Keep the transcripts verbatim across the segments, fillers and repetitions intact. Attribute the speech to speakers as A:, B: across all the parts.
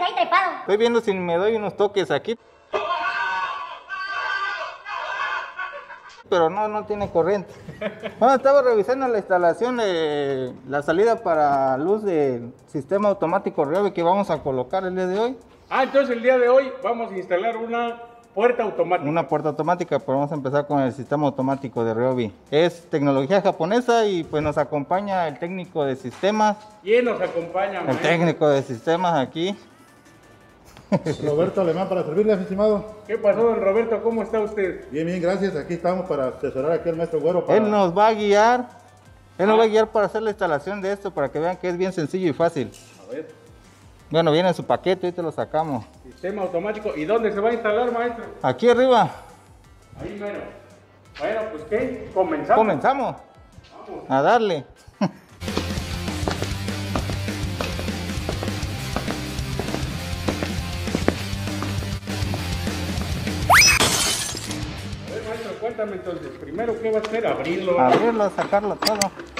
A: ahí trepado?
B: Estoy viendo si me doy unos toques aquí. Pero no, no tiene corriente. Bueno, estaba revisando la instalación de la salida para luz del sistema automático Ryobi que vamos a colocar el día de hoy.
C: Ah, entonces el día de hoy vamos a instalar una puerta automática.
B: Una puerta automática, pero vamos a empezar con el sistema automático de Ryobi. Es tecnología japonesa y pues nos acompaña el técnico de sistemas.
C: ¿Quién nos acompaña,
B: El
C: maestro?
B: técnico de sistemas aquí.
D: Roberto Alemán para servirle, estimado.
C: ¿Qué pasó, don Roberto? ¿Cómo está usted?
D: Bien, bien, gracias. Aquí estamos para asesorar aquí al maestro Güero. Para...
B: Él nos va a guiar. Él nos va a guiar para hacer la instalación de esto, para que vean que es bien sencillo y fácil.
C: A ver.
B: Bueno, viene en su paquete, ahorita lo sacamos.
C: Sistema automático. ¿Y dónde se va a instalar, maestro?
B: Aquí arriba.
C: Ahí mero. Bueno, pues ¿qué? ¿Comenzamos?
B: Comenzamos.
C: Vamos.
B: A darle.
C: A ver, maestro, cuéntame entonces. Primero, ¿qué va a hacer? Abrirlo.
B: Abrirlo, sacarlo todo.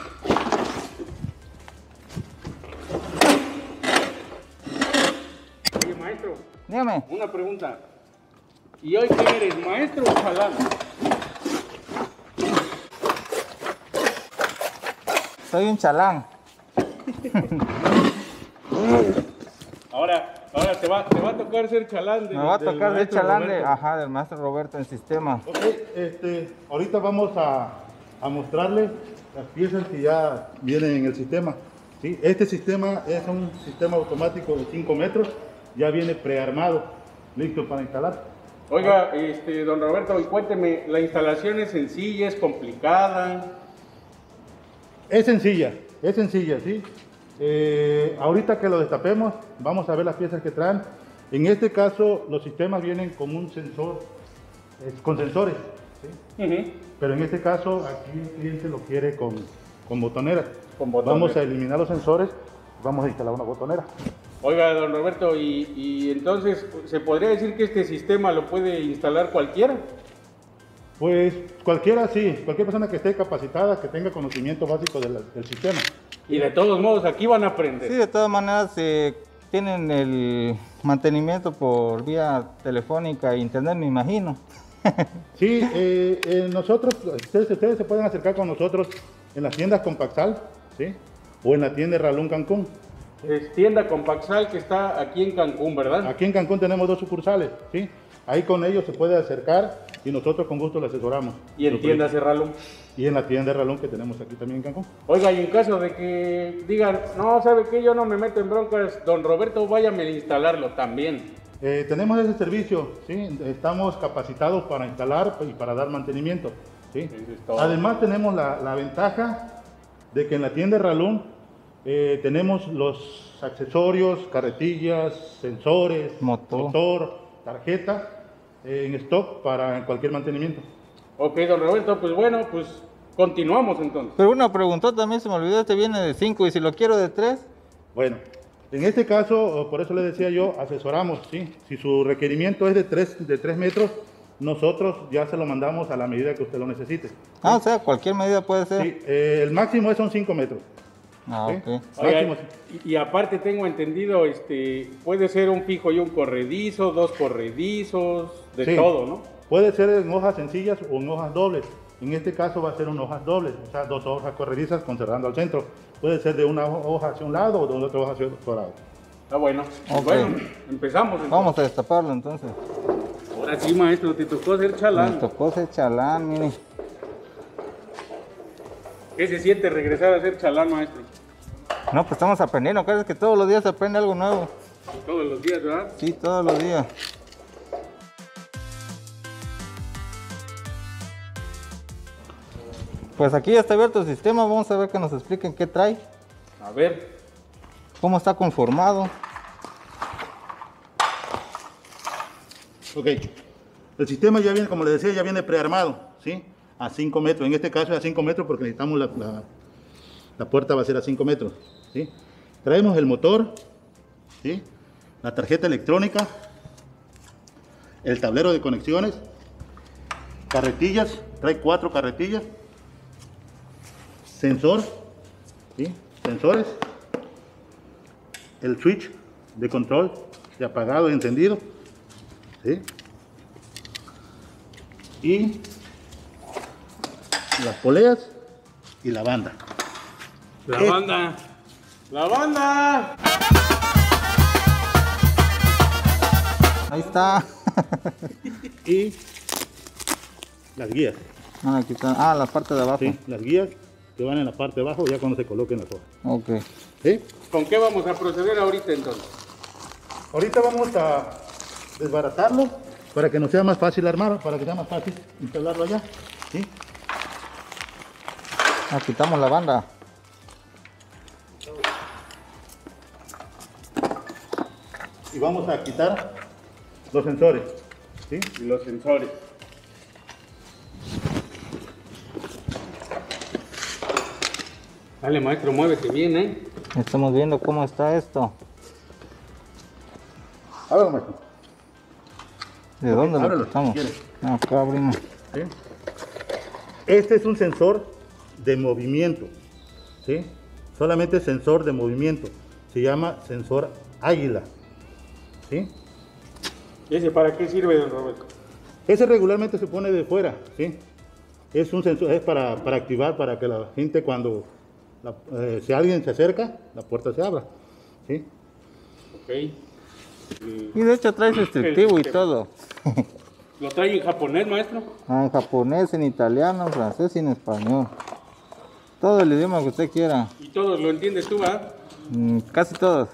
C: Oye, maestro,
B: Dígame.
C: una pregunta. ¿Y hoy qué eres, maestro o chalán?
B: Soy un chalán.
C: Ahora, ahora te va, te va a tocar ser chalán. De,
B: Me va a
C: del
B: tocar de
C: maestro
B: chalán de,
C: Roberto.
B: ajá, del maestro Roberto en sistema.
D: Ok, este, ahorita vamos a, a mostrarle las piezas que ya vienen en el sistema. ¿Sí? Este sistema es un sistema automático de cinco metros, ya viene prearmado, listo para instalar.
C: Oiga, este, don Roberto, y cuénteme, ¿la instalación es sencilla, es complicada?
D: Es sencilla, es sencilla, ¿sí? Eh, ahorita que lo destapemos, vamos a ver las piezas que traen. En este caso, los sistemas vienen con un sensor, eh, con sensores, ¿sí?
C: Uh-huh.
D: Pero en este caso, aquí el cliente lo quiere con, con botonera.
C: Con botonera.
D: Vamos a eliminar los sensores, vamos a instalar una botonera.
C: Oiga, don Roberto, y, y entonces, ¿se podría decir que este sistema lo puede instalar cualquiera?
D: Pues cualquiera sí, cualquier persona que esté capacitada, que tenga conocimiento básico del, del sistema.
C: Y de todos modos, aquí van a aprender.
B: Sí, de todas maneras eh, tienen el mantenimiento por vía telefónica e internet, me imagino.
D: Sí, eh, eh, nosotros, ustedes, ustedes se pueden acercar con nosotros en las tiendas Compaxal, ¿sí? O en la tienda Ralón Cancún.
C: Es tienda Compaxal que está aquí en Cancún, ¿verdad?
D: Aquí en Cancún tenemos dos sucursales, ¿sí? Ahí con ellos se puede acercar y nosotros con gusto le asesoramos.
C: Y en tienda Cerralón.
D: Y en la tienda de Ralón que tenemos aquí también en Cancún.
C: Oiga, y en caso de que digan, no, ¿sabe qué? Yo no me meto en broncas, don Roberto, váyame a instalarlo también.
D: Eh, tenemos ese servicio, ¿sí? Estamos capacitados para instalar y para dar mantenimiento, ¿sí?
C: Eso es todo.
D: Además tenemos la, la ventaja de que en la tienda de Ralón eh, tenemos los accesorios, carretillas, sensores,
B: Motor.
D: motor, tarjeta eh, en stock para cualquier mantenimiento.
C: Ok, don Roberto, pues bueno, pues continuamos entonces.
B: Pero una preguntó también, se me olvidó, este viene de cinco y si lo quiero de tres.
D: Bueno, en este caso, por eso le decía yo, asesoramos, ¿sí? Si su requerimiento es de tres de tres metros, nosotros ya se lo mandamos a la medida que usted lo necesite.
B: Ah, o sea, cualquier medida puede ser.
D: Sí, eh, el máximo son cinco metros.
B: Ah,
D: ¿sí?
B: ok.
C: Oiga,
D: Máximo,
C: y, y aparte tengo entendido, este, puede ser un fijo y un corredizo, dos corredizos, de
D: Sí.
C: todo, ¿no?
D: Puede ser en hojas sencillas o en hojas dobles. En este caso va a ser en hojas dobles, o sea, dos hojas corredizas con cerrando al centro. Puede ser de una hoja hacia un lado o de otra hoja hacia otro lado.
C: Está bueno.
B: Ok.
C: Bueno, empezamos entonces.
B: Vamos a destaparlo entonces.
C: Ahora sí, maestro, te tocó ser
B: Me
C: chalán.
B: tocó ser chalán, mire.
C: ¿Qué se siente regresar a ser chalán, maestro?
B: No, pues estamos aprendiendo, crees que todos los días se aprende algo nuevo.
C: Todos los días, ¿verdad?
B: Sí, todos los días. Pues aquí ya está abierto el sistema, vamos a ver que nos expliquen qué trae,
C: A ver.
B: cómo está conformado.
D: Ok. El sistema ya viene, como les decía, ya viene prearmado, ¿sí? A cinco metros. En este caso es a cinco metros porque necesitamos la, la, la puerta va a ser a cinco metros, ¿sí? Traemos el motor, ¿sí? La tarjeta electrónica, el tablero de conexiones, carretillas, trae cuatro carretillas, sensor, ¿sí? Sensores, el switch de control de apagado y encendido, ¿sí? Y las poleas y la banda.
C: La es... banda. La banda.
B: Ahí está.
D: Y las guías.
B: Ah, aquí está. Ah, la parte de abajo.
D: Sí, las guías que van en la parte de abajo ya cuando se coloquen las hojas.
B: Ok.
D: ¿Sí?
C: ¿Con qué vamos a proceder ahorita entonces?
D: Ahorita vamos a desbaratarlo para que nos sea más fácil armar, para que sea más fácil instalarlo allá. ¿Sí?
B: Ah, quitamos la banda.
D: Y vamos a quitar los sensores. ¿Sí?
C: Y los sensores. Dale, maestro, muévete bien, ¿eh?
B: Estamos viendo cómo está esto.
D: Ábrelo, maestro.
B: ¿De dónde
D: ábrelo,
B: lo quitamos?
D: si quieres.
B: Acá abrimos.
D: ¿Sí? Este es un sensor de movimiento. ¿Sí? Solamente sensor de movimiento. Se llama sensor águila. ¿Sí?
C: ¿Ese para qué sirve, don Roberto?
D: Ese regularmente se pone de fuera. ¿Sí? Es un sensor, es para, para activar, para que la gente cuando... La, eh, si alguien se acerca, la puerta se abra. ¿Sí?
C: Ok.
B: Y de hecho trae restrictivo y todo.
C: ¿Lo trae en japonés, maestro?
B: Ah, en japonés, en italiano, en francés y en español. Todo el idioma que usted quiera.
C: ¿Y todos lo entiendes tú, va?
B: Mm, casi todos.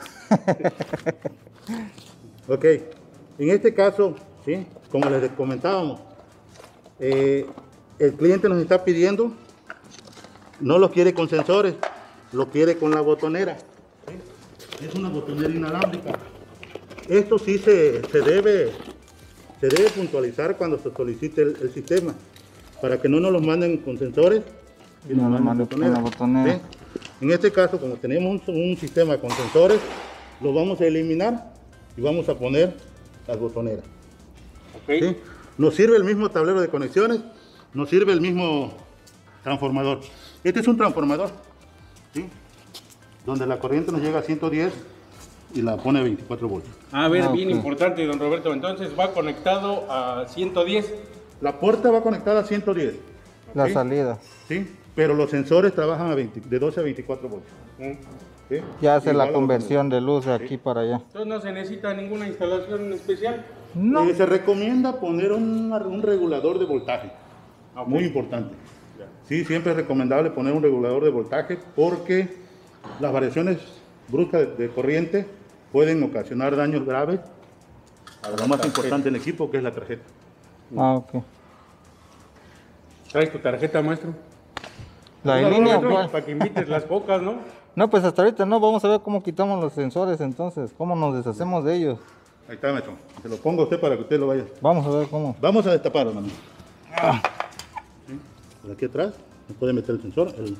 D: Ok. En este caso, ¿sí? Como les comentábamos, eh, el cliente nos está pidiendo, no lo quiere con sensores, lo quiere con la botonera. ¿Sí? Es una botonera inalámbrica. Esto sí se, se, debe, se debe puntualizar cuando se solicite el, el sistema, para que no nos los manden con sensores y
B: No,
D: nos manden
B: con la botonera.
D: ¿Sí? En este caso, como tenemos un, un sistema con sensores, lo vamos a eliminar y vamos a poner las botoneras.
C: Okay.
D: ¿Sí? Nos sirve el mismo tablero de conexiones, nos sirve el mismo transformador. Este es un transformador, ¿sí? Donde la corriente nos llega a ciento diez y la pone a veinticuatro voltios.
C: A ver,
B: Ah,
C: bien
B: okay.
C: importante, don Roberto. Entonces va conectado a ciento diez.
D: La puerta va conectada a ciento diez.
B: La
D: ¿sí?
B: salida.
D: ¿Sí? Pero los sensores trabajan a veinte, de doce a veinticuatro voltios. ¿Sí?
B: Ya hace
D: Igual
B: la
D: a
B: conversión de luz de aquí para allá.
C: Entonces no se necesita ninguna instalación especial.
B: No.
D: Eh, se recomienda poner un, un regulador de voltaje.
C: Ok.
D: Muy importante.
C: Ya.
D: Sí, siempre es recomendable poner un regulador de voltaje porque las variaciones bruscas de, de corriente pueden ocasionar daños graves a lo más importante en el equipo, que es la tarjeta.
B: Ah, ok.
C: ¿Traes tu tarjeta, maestro?
B: La
D: No,
B: en línea,
D: no, no,
B: ¿cuál?
C: Para que invites las pocas, ¿no?
B: No, pues hasta ahorita no. Vamos a ver cómo quitamos los sensores entonces. Cómo nos deshacemos de ellos.
D: Ahí está, maestro. Se lo pongo a usted para que usted lo vaya.
B: Vamos a ver cómo.
D: Vamos a destaparlo, hermano. ¿Sí? Por aquí atrás nos puede meter el sensor. El...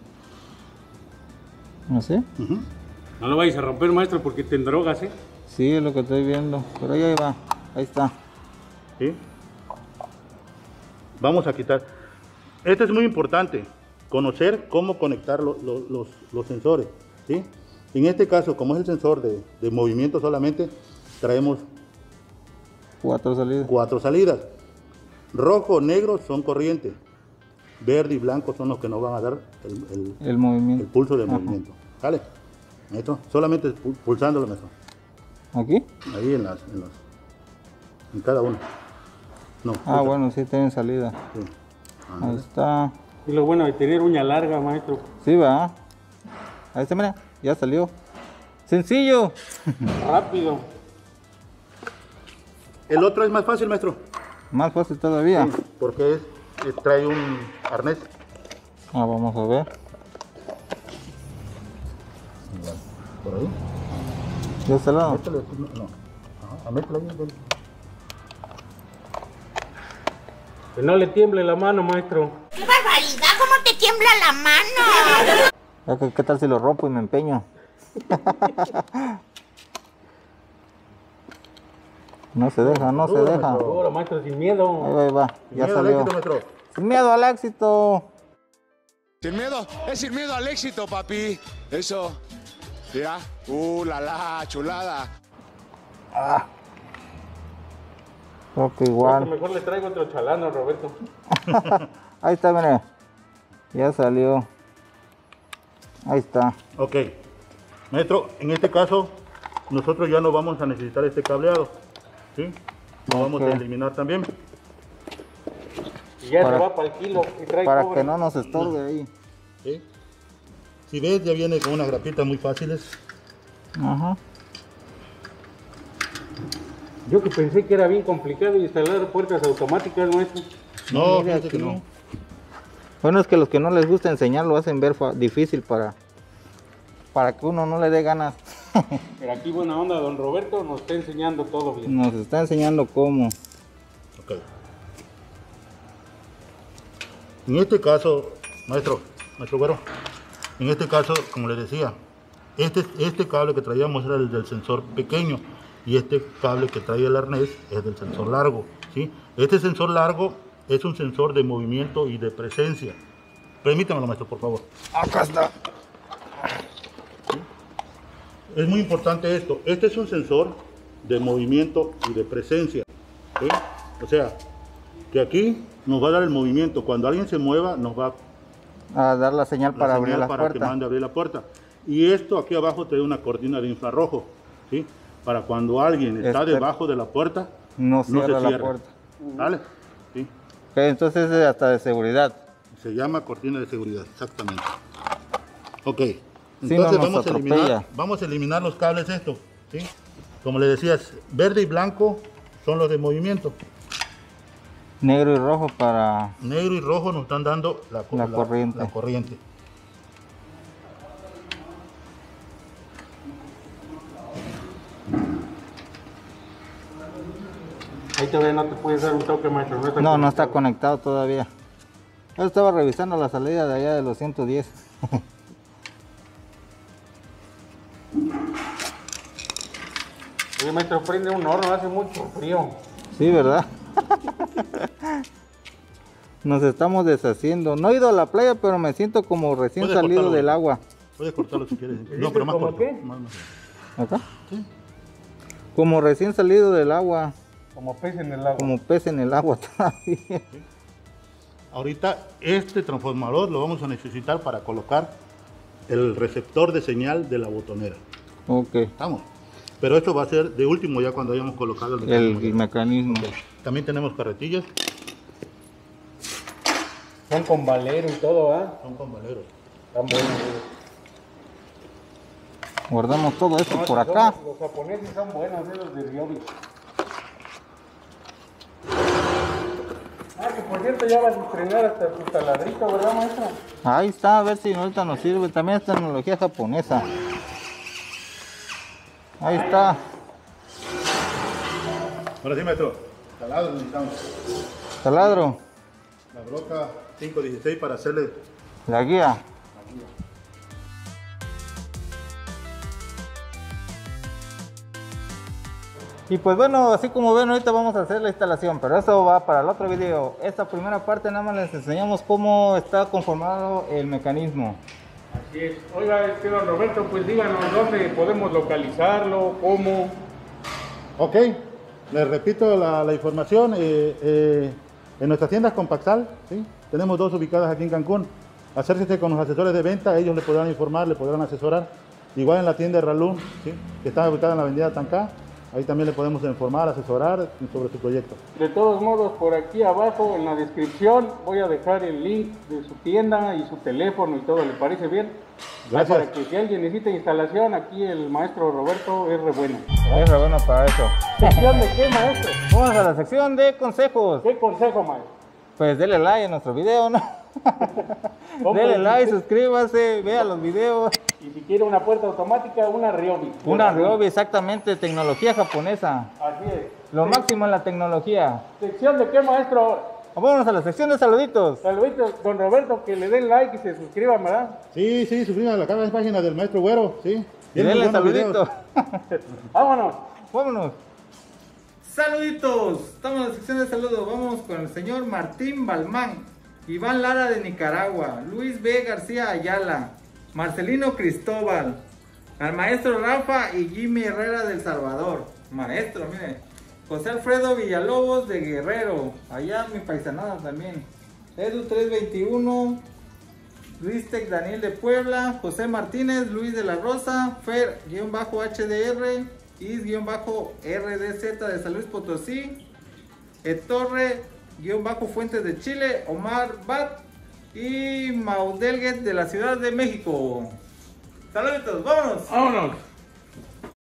B: ¿Así?
D: Uh-huh.
C: No lo vayas a romper, maestro, porque te drogas, ¿eh?
B: Sí, es lo que estoy viendo. Pero ahí va. Ahí está.
D: ¿Sí? Vamos a quitar. Esto es muy importante, conocer cómo conectar lo, lo, los, los sensores. ¿Sí? En este caso, como es el sensor de, de movimiento solamente, traemos
B: Cuatro salidas.
D: cuatro salidas. Rojo, negro son corriente. Verde y blanco son los que nos van a dar el, el,
B: El
D: el
B: movimiento.
D: pulso de
B: Ajá.
D: movimiento. ¿Vale? Esto, solamente pu- pulsándolo, maestro.
B: ¿Aquí?
D: Ahí en las, en las, en cada uno. No.
B: Ah,
D: otra.
B: bueno, sí tienen salida.
D: Sí.
B: Ahí está.
C: Y lo bueno de tener uña larga, maestro.
B: Sí, va. Ahí está, mira. Ya salió. Sencillo.
C: Rápido.
D: El otro es más fácil, maestro.
B: Más fácil todavía.
D: Sí, porque es, es- trae un arnés.
B: Ah, vamos a ver.
D: Por ahí.
B: ¿De este lado?
D: Métele, no, no. Ajá, métele ahí, ven.
C: Que no le tiemble la mano, maestro.
A: ¡Qué barbaridad! ¿Cómo te tiembla la mano?
B: Ya que- ¿Qué tal si lo rompo y me empeño? No se deja, no se
D: Duro,
B: deja.
D: maestro.
C: Ahora, maestro, sin
B: Ahí
C: miedo.
B: va, ahí va. Ya
D: Miedo al
B: salió.
D: éxito, maestro.
B: Sin miedo al éxito.
E: Sin miedo, es sin miedo al éxito, papi. Eso. Mira. Uh, la la, chulada.
B: Ah. Creo que
C: Creo
B: igual.
C: que mejor le traigo otro chalano, Roberto.
B: Ahí está, mire. Ya salió. Ahí está.
D: Ok. Maestro, en este caso, nosotros ya no vamos a necesitar este cableado. ¿Sí? Lo vamos a
B: Ok.
D: eliminar también.
C: Y ya
B: Para-
C: se va para el kilo y trae
B: Para
C: cobre.
B: que no nos estorbe ahí.
D: ¿Sí? Si ves, ya viene con unas grapitas muy fáciles.
B: Ajá.
C: Yo que pensé que era bien complicado instalar puertas automáticas, maestro.
D: No,
B: Mira
D: fíjate que
B: aquí.
D: no.
B: Bueno, es que los que no les gusta enseñar lo hacen ver fa- difícil para, para que uno no le dé ganas.
C: Pero aquí buena onda, don Roberto nos está enseñando todo bien.
B: Nos está enseñando cómo.
D: Ok. En este caso, maestro, maestro Güero, en este caso, como les decía, este, este cable que traíamos era el del sensor pequeño y este cable que trae el arnés es del sensor largo, ¿sí? Este sensor largo es un sensor de movimiento y de presencia. Permítamelo, maestro, por favor.
B: Acá está.
D: Es muy importante esto. Este es un sensor de movimiento y de presencia, ¿sí? O sea, que aquí nos va a dar el movimiento. Cuando alguien se mueva, nos va a
B: A dar la señal
D: la
B: para
D: señal
B: abrir la
D: para que
B: puerta.
D: mande a abrir la puerta. Y esto aquí abajo trae una cortina de infrarrojo, ¿sí? Para cuando alguien está
B: Este-
D: debajo de la puerta,
B: No
D: no se
B: cierra la
D: cierra.
B: puerta.
D: ¿Vale? ¿Sí?
B: Ok, entonces es hasta de seguridad.
D: Se llama cortina de seguridad, exactamente. Ok.
B: Sí,
D: Entonces
B: no nos
D: vamos, a eliminar,
B: atropella.
D: vamos a eliminar los cables estos, ¿sí? Como le decías, verde y blanco son los de movimiento.
B: Negro y rojo para...
D: Negro y rojo nos están dando la,
B: La corriente.
D: la corriente.
C: Ahí todavía no te puedes dar un toque, maestro. está
B: No, no está
C: conectado.
B: conectado todavía. Yo estaba revisando la salida de allá de los ciento diez.
C: Oye, maestro, prende un horno, hace mucho frío.
B: Sí, ¿verdad? Nos estamos deshaciendo. No he ido a la playa, pero me siento como recién
D: Puedes
B: salido
D: cortarlo.
B: del agua.
D: Puedes cortarlo si quieres. No,
C: ¿Dices
D: pero más
C: como
D: corto.
C: qué?
D: Más- más-
B: ¿Acá? Como recién salido del agua.
C: Como pez en el agua.
B: Como pez en el agua todavía.
D: Ahorita este transformador lo vamos a necesitar para colocar el receptor de señal de la botonera.
B: Ok.
D: Estamos. Pero esto va a ser de último ya cuando hayamos colocado el
B: El
D: mecanismo.
B: mecanismo.
D: También tenemos carretillas,
C: Son con valero y todo, ¿ah?
D: son con valeros.
C: Están buenos.
B: Guardamos todo esto
C: No,
B: por
C: son-
B: acá.
C: Los japoneses son buenos, ¿eh? Los de Ryobi. Ah, que por cierto ya vas a estrenar hasta tu taladrito, ¿verdad, maestro?
B: Ahí está, a ver si ahorita nos sirve. También es tecnología japonesa. Ahí está.
D: Ahora sí, maestro. Taladro necesitamos.
B: Taladro.
D: La broca cinco dieciséis para hacerle.
B: La guía. Y pues bueno, así como ven, ahorita vamos a hacer la instalación, pero eso va para el otro video. Esta primera parte nada más les enseñamos cómo está conformado el mecanismo.
C: Así es. Oiga, este don Roberto, pues díganos dónde podemos localizarlo, cómo.
D: Ok, les repito la, la información. eh, eh, en nuestras tiendas Compaxal, ¿sí? Tenemos dos ubicadas aquí en Cancún. Acérquese con los asesores de venta, ellos le podrán informar, le podrán asesorar. Igual en la tienda de Ralún, ¿sí? Que está ubicada en la avenida Tancá. Ahí también le podemos informar, asesorar sobre su proyecto.
C: De todos modos, por aquí abajo en la descripción voy a dejar el link de su tienda y su teléfono y todo. ¿Le parece bien?
D: Gracias.
C: Para que si alguien necesita instalación, aquí el maestro Roberto es re bueno.
B: Es re bueno para eso.
C: ¿Sección de qué, maestro?
B: Vamos a la sección de consejos.
C: ¿Qué consejo, maestro?
B: Pues dele like a nuestro video, ¿no?
C: ¿Cómo
B: Dele
C: dice?
B: like, suscríbase, vea los videos.
C: Y si quiere una puerta automática, una Ryobi.
B: Una Ryobi, exactamente, tecnología japonesa.
C: Así es.
B: Lo máximo en la tecnología.
C: ¿Sección de qué, maestro?
B: Vámonos a la sección de saluditos.
C: Saluditos, don Roberto, que le den like y se suscriban, ¿verdad?
D: Sí, sí, suscríbanse a la cada página del maestro Güero, ¿sí?
B: Y
D: Tiene muy
B: denle
D: buenos
B: saludito.
D: videos.
C: Vámonos.
B: Vámonos. Saluditos. Estamos en la sección de saludos. Vamos con el señor Martín Balmán, Iván Lara de Nicaragua, Luis B. García Ayala, Marcelino Cristóbal, al maestro Rafa y Jimmy Herrera del Salvador, maestro, mire. José Alfredo Villalobos de Guerrero, allá mi paisanada también. Edu tres veintiuno, Luistec Daniel de Puebla, José Martínez, Luis de la Rosa, Fer-H D R, Is-R D Z de San Luis Potosí, Etorre-Fuentes de Chile, Omar Bat y Maudelguet de la Ciudad de México. Saludos, vámonos.
C: Vámonos.